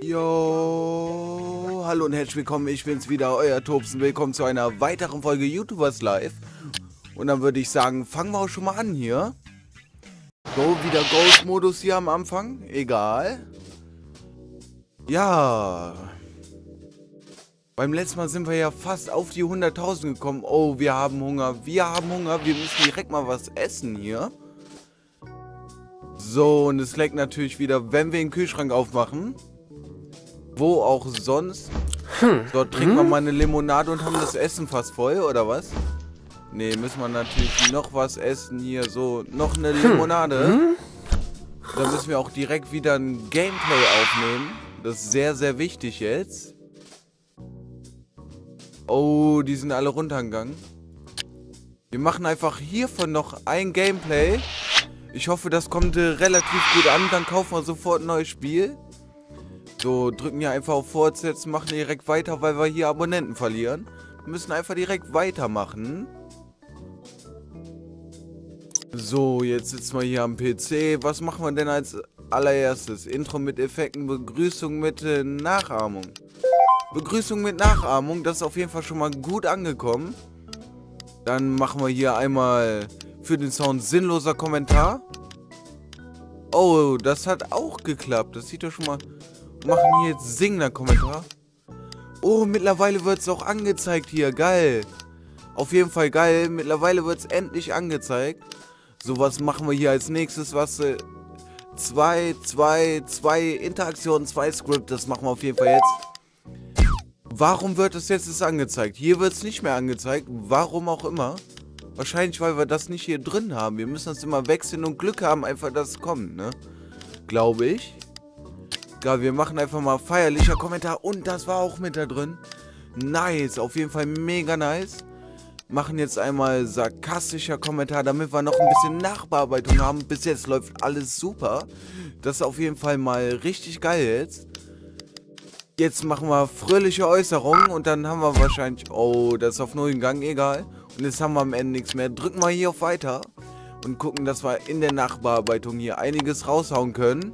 Jo, hallo und herzlich willkommen, ich bin's wieder, euer Tobsen. Willkommen zu einer weiteren Folge YouTubers Live. Und dann würde ich sagen, fangen wir auch schon mal an hier. So, wieder Ghost-Modus hier am Anfang, egal. Ja. Beim letzten Mal sind wir ja fast auf die 100.000 gekommen. Oh, wir haben Hunger, wir müssen direkt mal was essen hier. So, und es leckt natürlich wieder, wenn wir den Kühlschrank aufmachen. Wo auch sonst. So, trinken wir mal eine Limonade und haben das Essen fast voll, oder was? Ne, müssen wir natürlich noch was essen hier. So, noch eine Limonade. Da müssen wir auch direkt wieder ein Gameplay aufnehmen. Das ist sehr, sehr wichtig jetzt. Oh, die sind alle runtergegangen. Wir machen einfach hiervon noch ein Gameplay. Ich hoffe, das kommt relativ gut an. Dann kaufen wir sofort ein neues Spiel. So, drücken hier einfach auf Fortsetzen, machen direkt weiter, weil wir hier Abonnenten verlieren. Wir müssen einfach direkt weitermachen. So, jetzt sitzen wir hier am PC. Was machen wir denn als allererstes? Intro mit Effekten, Begrüßung mit Nachahmung. Begrüßung mit Nachahmung, das ist auf jeden Fall schon mal gut angekommen. Dann machen wir hier einmal für den Sound sinnloser Kommentar. Oh, das hat auch geklappt. Das sieht doch schon mal... Machen hier jetzt singender Kommentar. Oh, mittlerweile wird es auch angezeigt hier. Geil. Auf jeden Fall geil. Mittlerweile wird es endlich angezeigt. So, was machen wir hier als nächstes? Was? 2 Interaktionen, 2 Script. Das machen wir auf jeden Fall jetzt. Warum wird es jetzt angezeigt? Hier wird es nicht mehr angezeigt. Warum auch immer. Wahrscheinlich, weil wir das nicht hier drin haben. Wir müssen das immer wechseln und Glück haben, einfach, dass es kommt, ne? Glaube ich. Ja, wir machen einfach mal feierlicher Kommentar und das war auch mit da drin. Nice, auf jeden Fall mega nice. Machen jetzt einmal sarkastischer Kommentar, damit wir noch ein bisschen Nachbearbeitung haben. Bis jetzt läuft alles super. Das ist auf jeden Fall mal richtig geil jetzt. Jetzt machen wir fröhliche Äußerungen und dann haben wir wahrscheinlich... Oh, das ist auf 0 Gang, egal. Und jetzt haben wir am Ende nichts mehr. Drücken wir hier auf Weiter und gucken, dass wir in der Nachbearbeitung hier einiges raushauen können.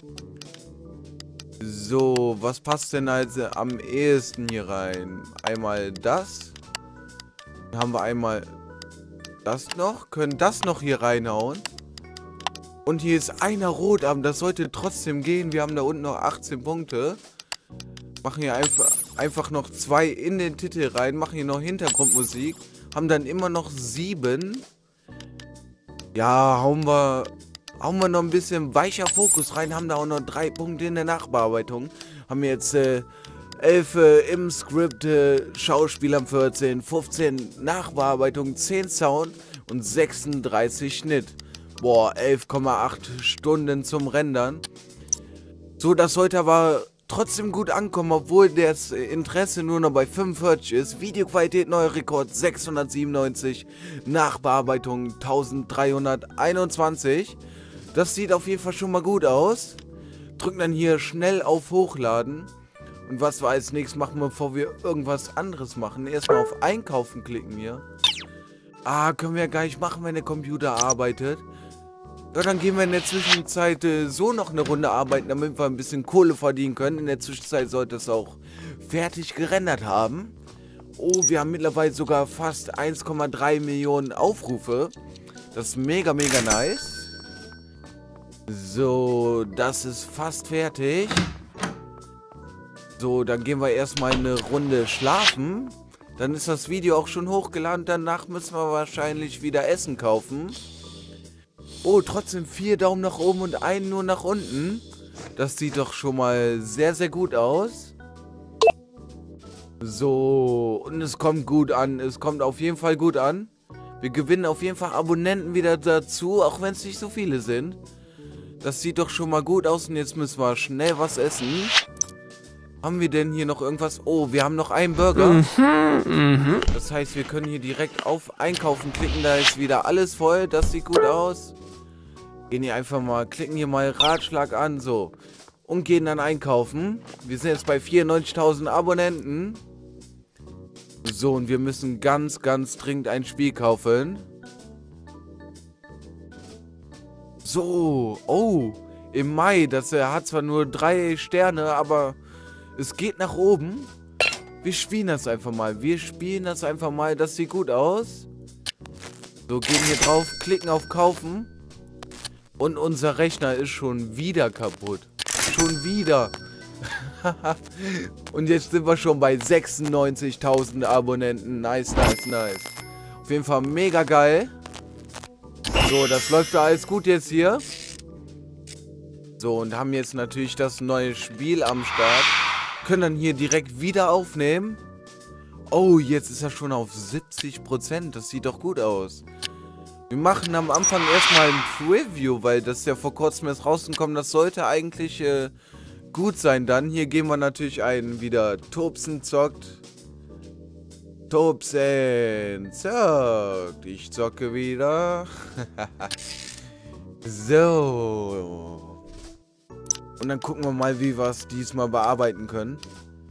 So, was passt denn also am ehesten hier rein? Einmal das. Dann haben wir einmal das noch. Können das noch hier reinhauen. Und hier ist einer rot, aber das sollte trotzdem gehen. Wir haben da unten noch 18 Punkte. Machen hier einfach noch 2 in den Titel rein. Machen hier noch Hintergrundmusik. Haben dann immer noch 7. Ja, hauen wir noch ein bisschen weicher Fokus rein, haben da auch noch 3 Punkte in der Nachbearbeitung. Haben jetzt 11 im Skript, Schauspielern 14, 15 Nachbearbeitung, 10 Sound und 36 Schnitt. Boah, 11,8 Stunden zum Rendern. So, das sollte aber trotzdem gut ankommen, obwohl das Interesse nur noch bei 45 ist. Videoqualität neuer Rekord 697, Nachbearbeitung 1321. Das sieht auf jeden Fall schon mal gut aus. Drücken dann hier schnell auf Hochladen. Und was wir als nächstes machen, bevor wir irgendwas anderes machen? Erstmal auf Einkaufen klicken hier. Ah, können wir ja gar nicht machen, wenn der Computer arbeitet. Ja, dann gehen wir in der Zwischenzeit so noch eine Runde arbeiten, damit wir ein bisschen Kohle verdienen können. In der Zwischenzeit sollte es auch fertig gerendert haben. Oh, wir haben mittlerweile sogar fast 1,3 Millionen Aufrufe. Das ist mega, mega nice. So, das ist fast fertig. So, dann gehen wir erstmal eine Runde schlafen. Dann ist das Video auch schon hochgeladen. Danach müssen wir wahrscheinlich wieder Essen kaufen. Oh, trotzdem 4 Daumen nach oben und einen nur nach unten. Das sieht doch schon mal sehr, sehr gut aus. So, und es kommt gut an. Es kommt auf jeden Fall gut an. Wir gewinnen auf jeden Fall Abonnenten wieder dazu, auch wenn es nicht so viele sind. Das sieht doch schon mal gut aus und jetzt müssen wir schnell was essen. Haben wir denn hier noch irgendwas? Oh, wir haben noch einen Burger. Das heißt, wir können hier direkt auf Einkaufen klicken. Da ist wieder alles voll. Das sieht gut aus. Gehen hier einfach mal, klicken hier mal Ratschlag an, so. Und gehen dann einkaufen. Wir sind jetzt bei 94.000 Abonnenten. So, und wir müssen ganz, ganz dringend ein Spiel kaufen. So, oh, im Mai. Das hat zwar nur 3 Sterne, aber es geht nach oben. Wir spielen das einfach mal. Das sieht gut aus. So, gehen hier drauf, klicken auf Kaufen. Und unser Rechner ist schon wieder kaputt. Schon wieder. Und jetzt sind wir schon bei 96.000 Abonnenten. Nice, nice, nice. Auf jeden Fall mega geil. So, das läuft ja alles gut jetzt hier. So, und haben jetzt natürlich das neue Spiel am Start. Können dann hier direkt wieder aufnehmen. Oh, jetzt ist er schon auf 70%. Das sieht doch gut aus. Wir machen am Anfang erstmal ein Preview, weil das ja vor kurzem erst rausgekommen. Das sollte eigentlich gut sein dann. Hier gehen wir natürlich ein wieder Tobsen zockt. Tobsen zockt. Ich zocke wieder. So. Und dann gucken wir mal, wie wir es diesmal bearbeiten können.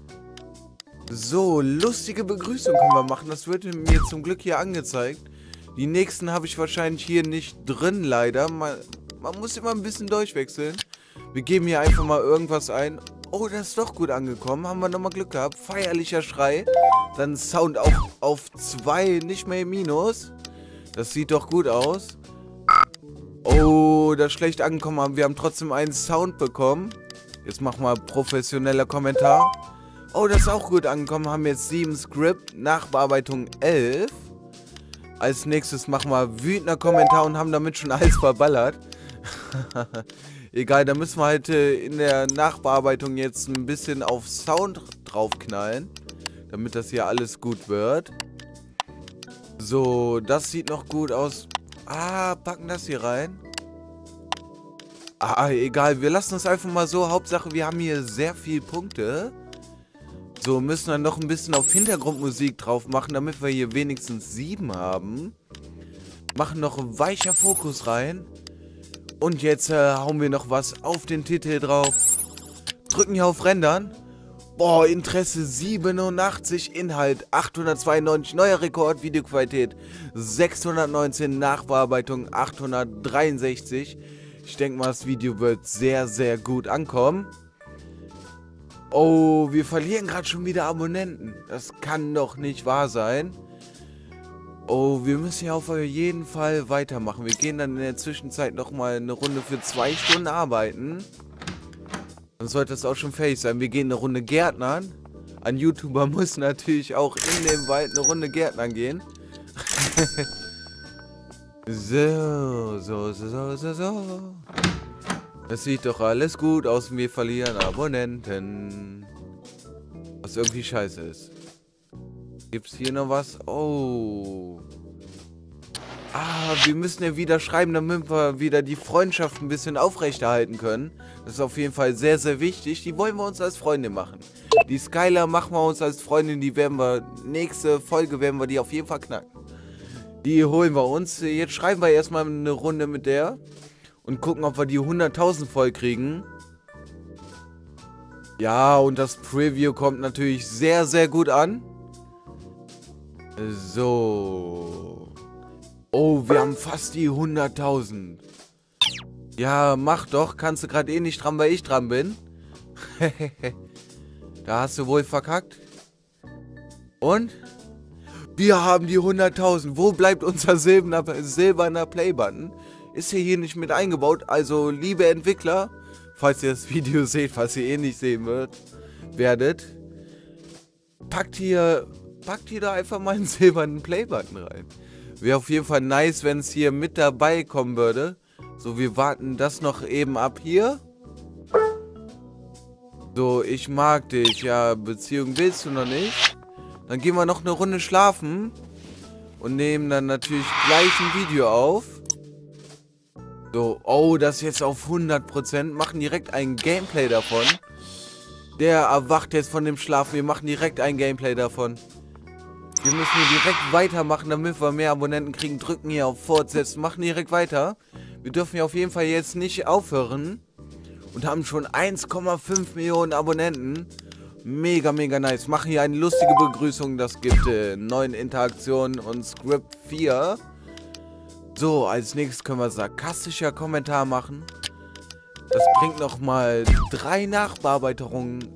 So, lustige Begrüßung können wir machen. Das wird mir zum Glück hier angezeigt. Die nächsten habe ich wahrscheinlich hier nicht drin, leider. Man muss immer ein bisschen durchwechseln. Wir geben hier einfach mal irgendwas ein. Oh, das ist doch gut angekommen. Haben wir nochmal Glück gehabt. Feierlicher Schrei. Dann Sound auch auf 2, nicht mehr im Minus. Das sieht doch gut aus. Oh, das ist schlecht angekommen. Aber wir haben trotzdem einen Sound bekommen. Jetzt machen wir professioneller Kommentar. Oh, das ist auch gut angekommen. Haben jetzt 7 Script. Nachbearbeitung 11. Als nächstes machen wir wütender Kommentar und haben damit schon alles verballert. Egal, da müssen wir halt in der Nachbearbeitung jetzt ein bisschen auf Sound draufknallen. Damit das hier alles gut wird. So, das sieht noch gut aus. Ah, packen das hier rein. Ah, egal, wir lassen es einfach mal so. Hauptsache, wir haben hier sehr viele Punkte. So, müssen wir noch ein bisschen auf Hintergrundmusik drauf machen, damit wir hier wenigstens 7 haben. Machen noch ein weicher Fokus rein. Und jetzt hauen wir noch was auf den Titel drauf. Drücken hier auf Rendern. Boah, Interesse 87, Inhalt 892, neuer Rekord, Videoqualität 619, Nachbearbeitung 863. Ich denke mal, das Video wird sehr, sehr gut ankommen. Oh, wir verlieren gerade schon wieder Abonnenten. Das kann doch nicht wahr sein. Oh, wir müssen ja auf jeden Fall weitermachen. Wir gehen dann in der Zwischenzeit nochmal eine Runde für 2 Stunden arbeiten. Dann sollte das auch schon fertig sein. Wir gehen eine Runde Gärtnern. Ein YouTuber muss natürlich auch in dem Wald eine Runde Gärtnern gehen. So. Das sieht doch alles gut aus und wir verlieren Abonnenten. Was irgendwie scheiße ist. Gibt's hier noch was? Oh. Ah, wir müssen ja wieder schreiben, damit wir wieder die Freundschaft ein bisschen aufrechterhalten können. Das ist auf jeden Fall sehr, sehr wichtig. Die wollen wir uns als Freunde machen. Die Skylar machen wir uns als Freundin. Die werden wir, nächste Folge werden wir die auf jeden Fall knacken. Die holen wir uns. Jetzt schreiben wir erstmal eine Runde mit der. Und gucken, ob wir die 100.000 voll kriegen. Ja, und das Preview kommt natürlich sehr, sehr gut an. So. Oh, wir haben fast die 100.000. Ja, mach doch. Kannst du gerade eh nicht dran, weil ich dran bin. Da hast du wohl verkackt. Und? Wir haben die 100.000. Wo bleibt unser silberner Playbutton? Ist hier nicht mit eingebaut. Also, liebe Entwickler, falls ihr das Video seht, was ihr eh nicht sehen werdet, packt hier da einfach mal einen silbernen Playbutton rein. Wäre auf jeden Fall nice, wenn es hier mit dabei kommen würde. So, wir warten das noch eben ab hier. So, ich mag dich. Ja, Beziehung willst du noch nicht. Dann gehen wir noch eine Runde schlafen. Und nehmen dann natürlich gleich ein Video auf. So, oh, das jetzt auf 100%. Machen direkt ein Gameplay davon. Der erwacht jetzt von dem Schlaf. Wir machen direkt ein Gameplay davon. Wir müssen hier direkt weitermachen, damit wir mehr Abonnenten kriegen. Drücken hier auf Fortsetzen. Machen direkt weiter. Wir dürfen ja auf jeden Fall jetzt nicht aufhören. Und haben schon 1,5 Millionen Abonnenten. Mega, mega nice. Machen hier eine lustige Begrüßung. Das gibt 9 Interaktionen und Script 4. So, als nächstes können wir sarkastischer Kommentar machen. Das bringt nochmal 3 Nachbearbeiterungen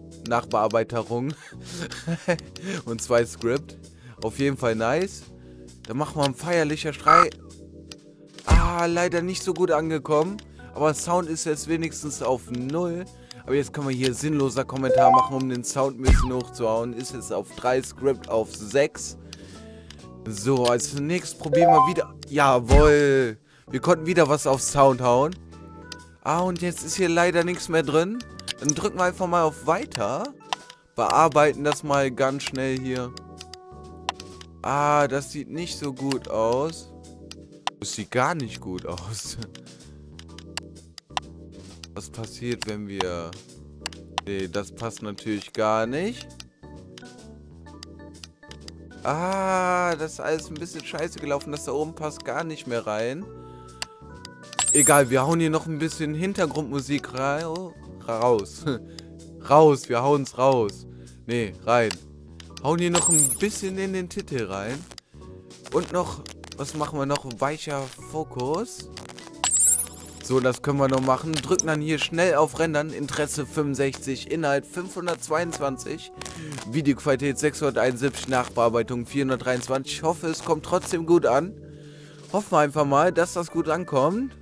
und 2 Script. Auf jeden Fall nice. Dann machen wir ein feierlicher Schrei. Ah, leider nicht so gut angekommen. Aber Sound ist jetzt wenigstens auf 0. Aber jetzt können wir hier sinnloser Kommentar machen, um den Sound ein bisschen hochzuhauen. Ist jetzt auf 3, Script auf 6. So, als nächstes probieren wir wieder. Jawohl. Wir konnten wieder was auf Sound hauen. Ah, und jetzt ist hier leider nichts mehr drin. Dann drücken wir einfach mal auf Weiter. Bearbeiten das mal ganz schnell hier. Ah, das sieht nicht so gut aus. Das sieht gar nicht gut aus. Was passiert, wenn wir... Nee, das passt natürlich gar nicht. Ah, das ist alles ein bisschen scheiße gelaufen. Das da oben passt gar nicht mehr rein. Egal, wir hauen hier noch ein bisschen Hintergrundmusik raus. Raus, wir hauen's raus. Nee, rein. Hauen hier noch ein bisschen in den Titel rein. Und noch, was machen wir noch? Weicher Fokus. So, das können wir noch machen. Drücken dann hier schnell auf Rendern. Interesse 65, Inhalt 522. Videoqualität 671, Nachbearbeitung 423. Ich hoffe, es kommt trotzdem gut an. Hoffen wir einfach mal, dass das gut ankommt.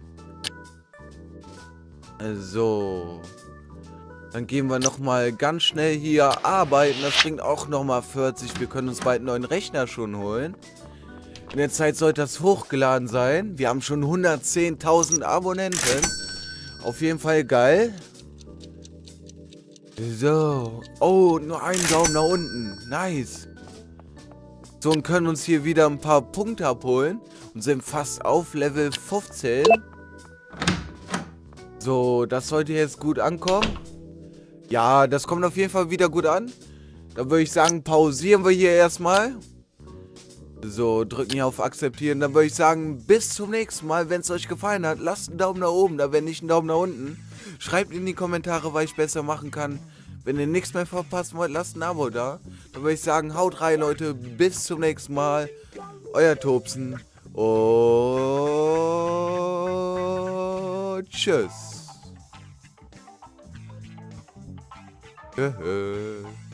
So. Dann gehen wir nochmal ganz schnell hier arbeiten. Das bringt auch nochmal 40. Wir können uns bald einen neuen Rechner schon holen. In der Zeit sollte das hochgeladen sein. Wir haben schon 110.000 Abonnenten. Auf jeden Fall geil. So. Oh, nur einen Daumen nach unten. Nice. So, und können uns hier wieder ein paar Punkte abholen. Und sind fast auf Level 15. So, das sollte jetzt gut ankommen. Ja, das kommt auf jeden Fall wieder gut an. Dann würde ich sagen, pausieren wir hier erstmal. So, drücken hier auf Akzeptieren. Dann würde ich sagen, bis zum nächsten Mal. Wenn es euch gefallen hat, lasst einen Daumen nach oben, da wenn nicht einen Daumen nach unten. Schreibt in die Kommentare, was ich besser machen kann. Wenn ihr nichts mehr verpassen wollt, lasst ein Abo da. Dann würde ich sagen, haut rein, Leute. Bis zum nächsten Mal. Euer Tobsen. Und tschüss.